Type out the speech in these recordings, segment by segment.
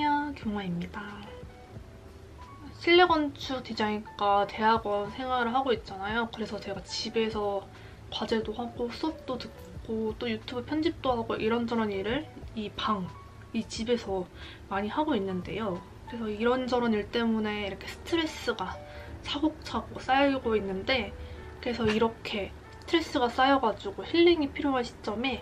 안녕하세요, 경화입니다. 실내건축 디자인과 대학원 생활을 하고 있잖아요. 그래서 제가 집에서 과제도 하고 수업도 듣고 또 유튜브 편집도 하고 이런저런 일을 이 집에서 많이 하고 있는데요. 그래서 이런저런 일 때문에 이렇게 스트레스가 차곡차곡 쌓이고 있는데, 그래서 이렇게 스트레스가 쌓여가지고 힐링이 필요한 시점에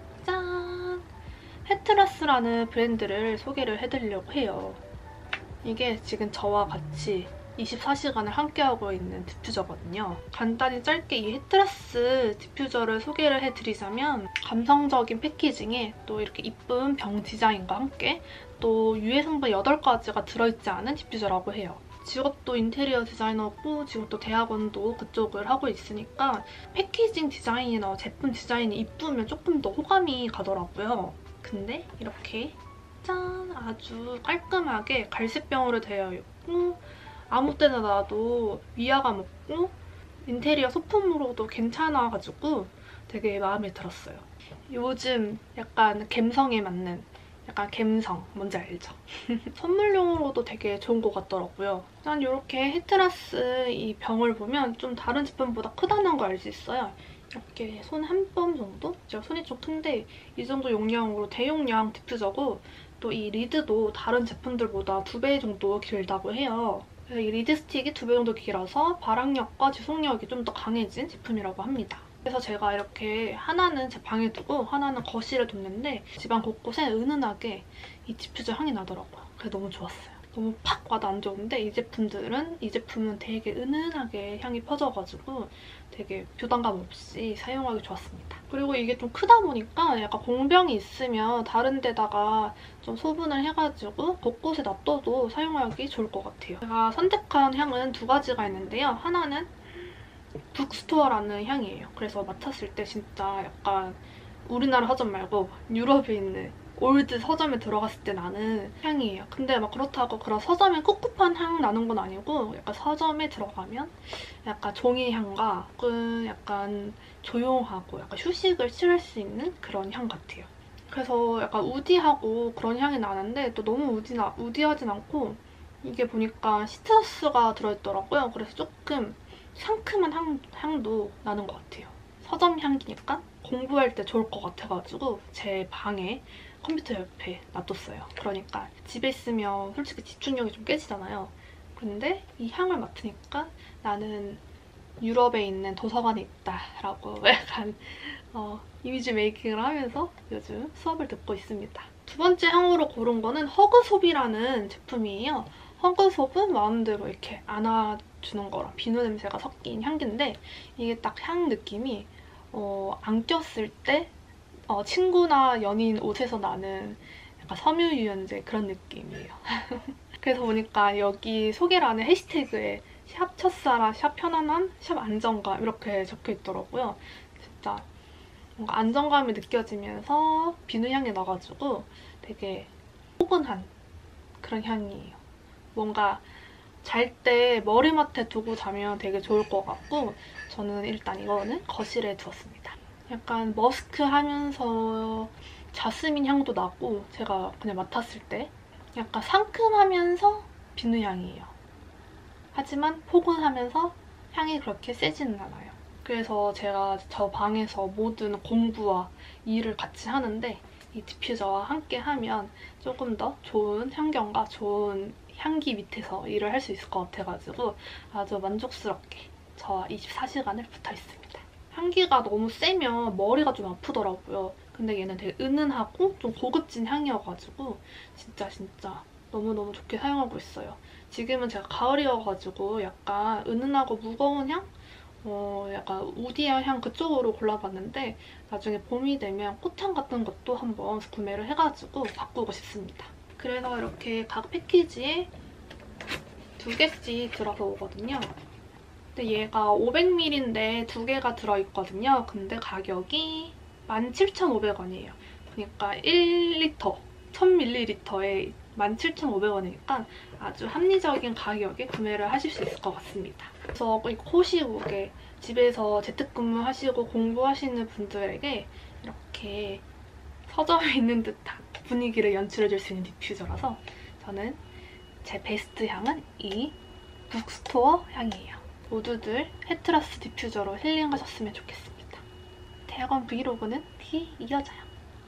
짠! 헤트라스라는 브랜드를 소개를 해드리려고 해요. 이게 지금 저와 같이 24시간을 함께하고 있는 디퓨저거든요. 간단히 짧게 이 헤트라스 디퓨저를 소개를 해드리자면, 감성적인 패키징에 또 이렇게 이쁜 병 디자인과 함께 또 유해 성분 8가지가 들어있지 않은 디퓨저라고 해요. 직업도 인테리어 디자이너고 직업도 대학원도 그쪽을 하고 있으니까 패키징 디자인이나 제품 디자인이 이쁘면 조금 더 호감이 가더라고요. 근데 이렇게 짠! 아주 깔끔하게 갈색병으로 되어 있고 아무 때나 놔도 위화감 없고 인테리어 소품으로도 괜찮아가지고 되게 마음에 들었어요. 요즘 약간 갬성에 맞는 약간 갬성, 뭔지 알죠? 선물용으로도 되게 좋은 것 같더라고요. 짠! 이렇게 헤트라스 이 병을 보면 좀 다른 제품보다 크다는 걸 알 수 있어요. 이렇게 손 한 번 정도? 제가 손이 좀 큰데 이 정도 용량으로 대용량 디퓨저고, 또 이 리드도 다른 제품들보다 2배 정도 길다고 해요. 그래서 이 리드 스틱이 2배 정도 길어서 발악력과 지속력이 좀 더 강해진 제품이라고 합니다. 그래서 제가 이렇게 하나는 제 방에 두고 하나는 거실에 뒀는데 집안 곳곳에 은은하게 이 디퓨저 향이 나더라고요. 그래서 너무 좋았어요. 너무 팍 와도 안 좋은데 이 제품은 되게 은은하게 향이 퍼져가지고 되게 부담감 없이 사용하기 좋았습니다. 그리고 이게 좀 크다 보니까 약간 공병이 있으면 다른 데다가 좀 소분을 해가지고 곳곳에 놔둬도 사용하기 좋을 것 같아요. 제가 선택한 향은 2가지가 있는데요. 하나는 북스토어라는 향이에요. 그래서 맡았을 때 진짜 약간 우리나라 서점 말고 유럽에 있는 올드 서점에 들어갔을 때 나는 향이에요. 근데 막 그렇다고 그런 서점에 꿉꿉한 향 나는 건 아니고, 약간 서점에 들어가면 약간 종이 향과 약간 조용하고 약간 휴식을 취할 수 있는 그런 향 같아요. 그래서 약간 우디하고 그런 향이 나는데 또 너무 우디하진 않고, 이게 보니까 시트러스가 들어있더라고요. 그래서 조금 상큼한 향도 나는 것 같아요. 서점 향기니까 공부할 때 좋을 것 같아가지고 제 방에 컴퓨터 옆에 놔뒀어요. 그러니까 집에 있으면 솔직히 집중력이 좀 깨지잖아요. 근데 이 향을 맡으니까 나는 유럽에 있는 도서관에 있다라고 약간 이미지 메이킹을 하면서 요즘 수업을 듣고 있습니다. 2번째 향으로 고른 거는 허그솝이라는 제품이에요. 허그솝은 마음대로 이렇게 안아주는 거랑 비누 냄새가 섞인 향기인데, 이게 딱 향 느낌이 안 꼈을 때 친구나 연인 옷에서 나는 약간 섬유유연제 그런 느낌이에요. 그래서 보니까 여기 소개란에 해시태그에 샵 첫사랑, 샵 편안함, 샵 안정감 이렇게 적혀있더라고요. 진짜 뭔가 안정감이 느껴지면서 비누향이 나가지고 되게 포근한 그런 향이에요. 뭔가 잘 때 머리맡에 두고 자면 되게 좋을 것 같고, 저는 일단 이거는 거실에 두었습니다. 약간 머스크하면서 자스민 향도 나고, 제가 그냥 맡았을 때 약간 상큼하면서 비누향이에요. 하지만 포근하면서 향이 그렇게 세지는 않아요. 그래서 제가 저 방에서 모든 공부와 일을 같이 하는데 이 디퓨저와 함께 하면 조금 더 좋은 환경과 좋은 향기 밑에서 일을 할 수 있을 것 같아가지고 아주 만족스럽게 저와 24시간을 붙어있습니다. 향기가 너무 세면 머리가 좀 아프더라고요. 근데 얘는 되게 은은하고 좀 고급진 향이어가지고 진짜 너무너무 좋게 사용하고 있어요. 지금은 제가 가을이어가지고 약간 은은하고 무거운 향? 약간 우디한 향 그쪽으로 골라봤는데, 나중에 봄이 되면 꽃향 같은 것도 한번 구매를 해가지고 바꾸고 싶습니다. 그래서 이렇게 각 패키지에 2개씩 들어서 오거든요. 근데 얘가 500ml인데 2개가 들어있거든요. 근데 가격이 17,500원이에요. 그러니까 1리터, 1000ml에 17,500원이니까 아주 합리적인 가격에 구매를 하실 수 있을 것 같습니다. 그래서 이 코시국에 집에서 재택근무하시고 공부하시는 분들에게 이렇게 서점에 있는 듯한 분위기를 연출해줄 수 있는 디퓨저라서 저는 제 베스트 향은 이 북스토어 향이에요. 모두들 헤트라스 디퓨저로 힐링하셨으면 좋겠습니다. 대학원 브이로그는 뒤에 이어져요.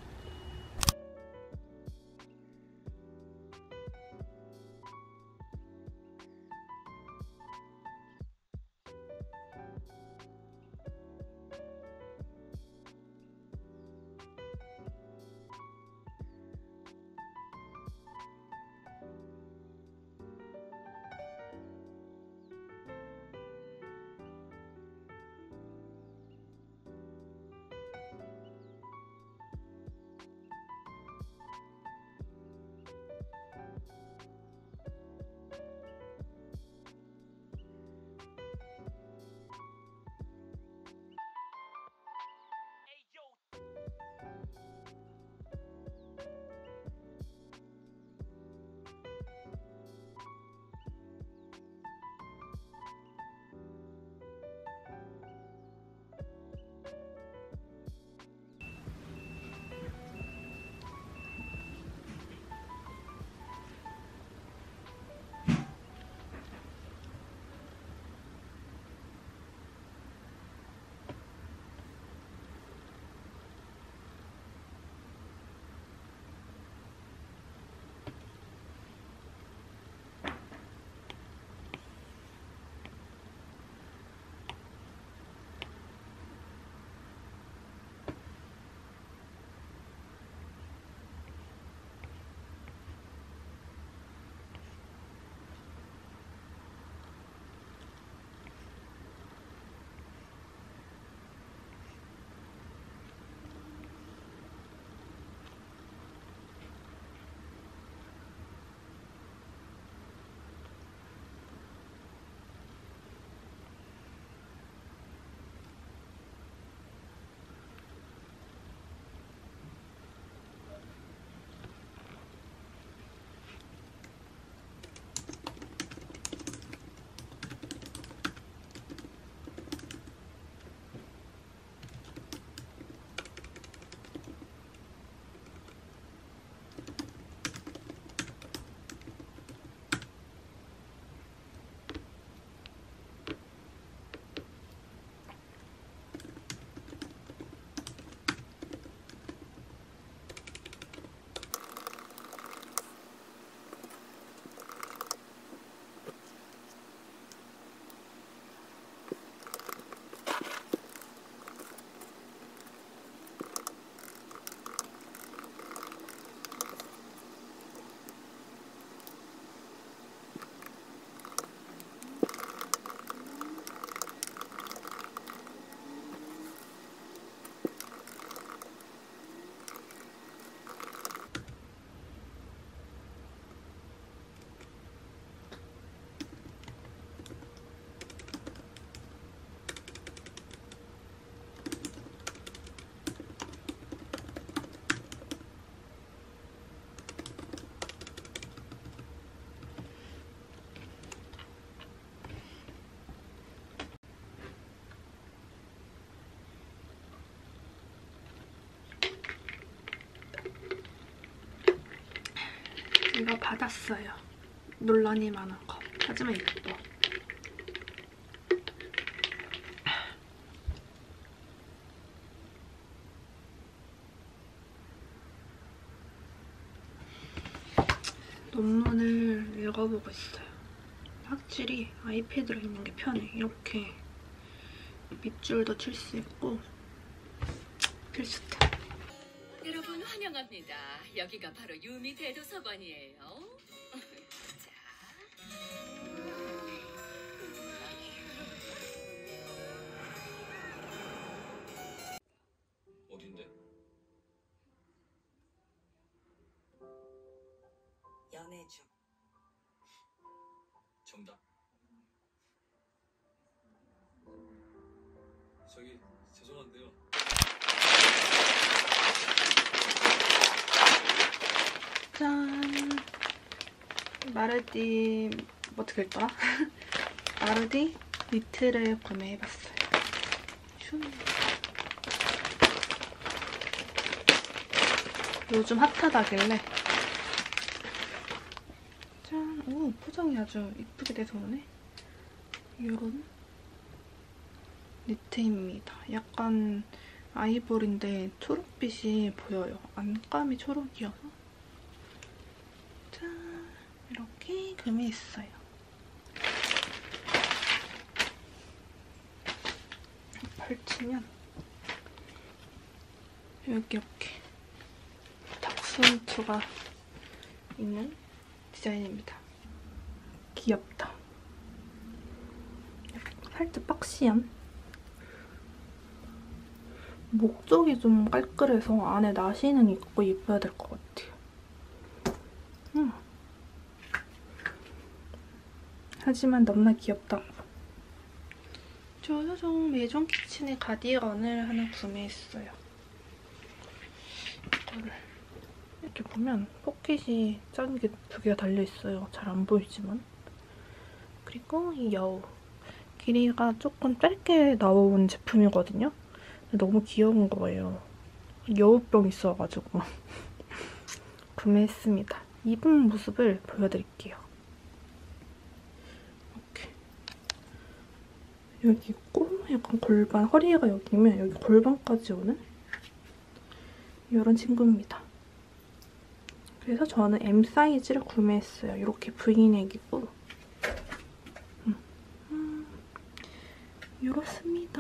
이거 받았어요. 논란이 많은 거. 하지만 예뻐. 논문을 읽어보고 있어요. 확실히 아이패드로 읽는 게 편해. 이렇게 밑줄도 칠 수 있고 필수템. 여러분 환영합니다. 여기가 바로 유미 대도서관이에요. 자. 어딘데? 연애 중. 정답. 저기 죄송한데요. 짠! 마르디 어떻게 읽더라? 마르디 니트를 구매해봤어요. 요즘 핫하다길래 짠! 오, 포장이 아주 이쁘게 돼서 오네. 이런 니트입니다. 약간 아이보리인데 초록빛이 보여요. 안감이 초록이어서. 짠! 이렇게 금이 있어요. 펼치면 여기 이렇게 닥스훈트가 있는 디자인입니다. 귀엽다. 살짝 박시한. 목 쪽이 좀 깔끔해서 안에 나시는 입고 입어야 될 것 같아요. 하지만 너무나 귀엽다고. 조조종 메종 키친의 가디건을 하나 구매했어요. 이거를 이렇게 보면 포켓이 작은 게 2개가 달려있어요. 잘 안 보이지만. 그리고 이 여우. 길이가 조금 짧게 나온 제품이거든요. 너무 귀여운 거예요. 여우병 있어가지고 구매했습니다. 입은 모습을 보여드릴게요. 이렇게 여기 있고 약간 골반, 허리가 여기면 여기 골반까지 오는 이런 친구입니다. 그래서 저는 M 사이즈를 구매했어요. 이렇게 V넥이고 이렇습니다.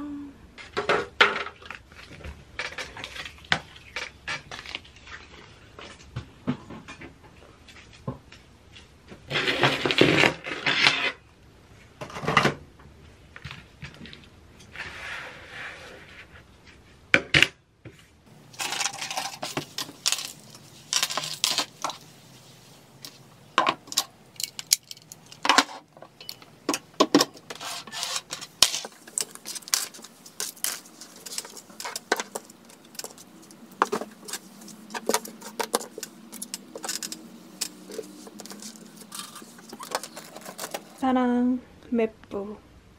짜란! 맵부.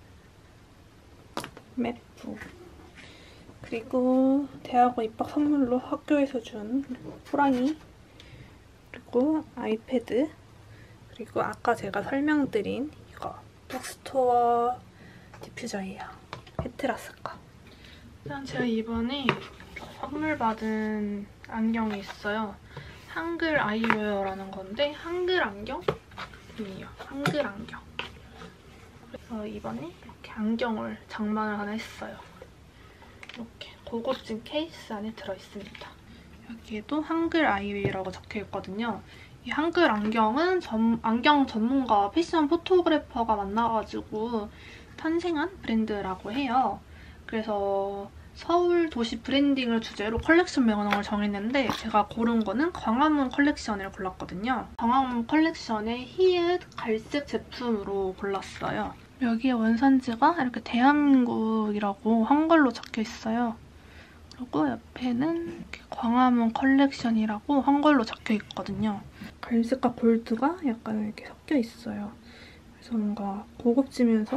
그리고 대학원 입학 선물로 학교에서 준 호랑이, 그리고 아이패드, 그리고 아까 제가 설명드린 이거 톡스토어 디퓨저예요. 헤트라스 거. 일단 제가 이번에 선물 받은 안경이 있어요. 한글 아이웨어라는 건데 한글 안경이에요. 한글 안경. 그래서 이번에 이렇게 안경을 장만을 하나 했어요. 이렇게 고급진 케이스 안에 들어있습니다. 여기에도 한글 아이웨이라고 적혀있거든요. 이 한글 안경은 안경 전문가 패션 포토그래퍼가 만나가지고 탄생한 브랜드라고 해요. 그래서 서울 도시 브랜딩을 주제로 컬렉션 명을 정했는데 제가 고른 거는 광화문 컬렉션을 골랐거든요. 광화문 컬렉션의 히읗 갈색 제품으로 골랐어요. 여기에 원산지가 이렇게 대한민국이라고 한글로 적혀있어요. 그리고 옆에는 이렇게 광화문 컬렉션이라고 한글로 적혀있거든요. 갈색과 골드가 약간 이렇게 섞여있어요. 그래서 뭔가 고급지면서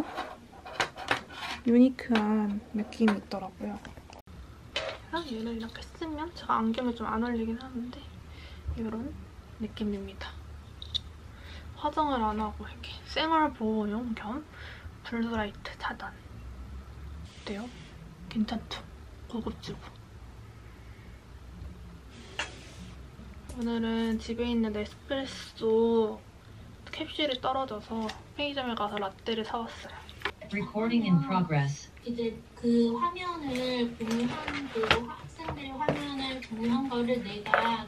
유니크한 느낌이 있더라고요. 얘를 이렇게 쓰면 제가 안경이 좀 안 어울리긴 하는데 이런 느낌입니다. 화장을 안 하고 이렇게 생얼 보호용 겸 블루라이트 차단. 어때요? 괜찮죠? 고급지고. 오늘은 집에 있는 에스프레소 캡슐이 떨어져서 편의점에 가서 라떼를 사왔어요. Recording in progress. 이제 그 화면을 공유한 그 학생들의 화면을 공유한 거를 내가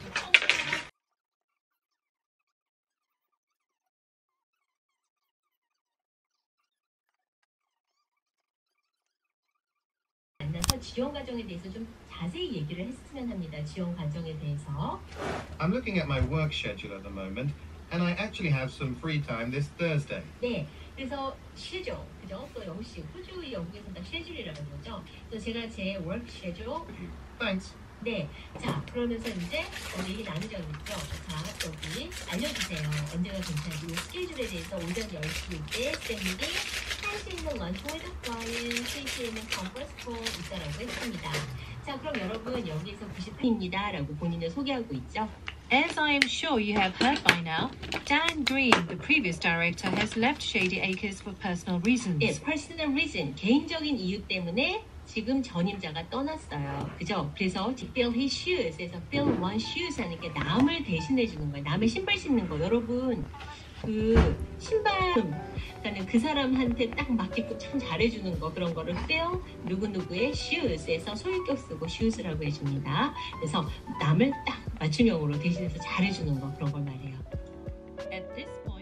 만나서 지원 과정에 대해서 좀 자세히 얘기를 했으면 합니다. 지원 과정에 대해서. I'm looking at my work schedule at the moment, and I actually have some free time this Thursday. 네, 그래서 쉐줄, 그죠? 또 영국식, 호주 영국에서는 다 쉐줄이라고 그러죠. 그래서 제가 제 work schedule. Thanks. 네, 자 그러면서 이제 얘기 나누자고 했죠. 자, 여기 알려주세요. 언제가 괜찮은지 이 스케줄에 대해서 오전 10시 때 쌤들이 할 수 있는 런치 with client, 3시에 있는 컨퍼런스 콜 있다라고 했습니다. 자, 그럼 여러분 여기에서 98입니다 라고 본인을 소개하고 있죠. As I am sure you have heard by now, Dan Green, the previous director, has left Shady Acres for personal reasons. 예, personal reason, 개인적인 이유 때문에 지금 전임자가 떠났어요. 그죠? 그래서 fill his shoes에서 fill one's shoes 하는 게 남을 대신해 주는 거예요. 남의 신발 신는 거. 여러분, 그 신발, 그러니까 그 사람한테 딱 맞게끔 참 잘해주는 거, 그런 거를 fill 누구누구의 shoes에서 소유격 쓰고 shoes라고 해줍니다. 그래서 남을 딱 맞춤형으로 대신해서 잘해주는 거, 그런 걸 말해요. At this point,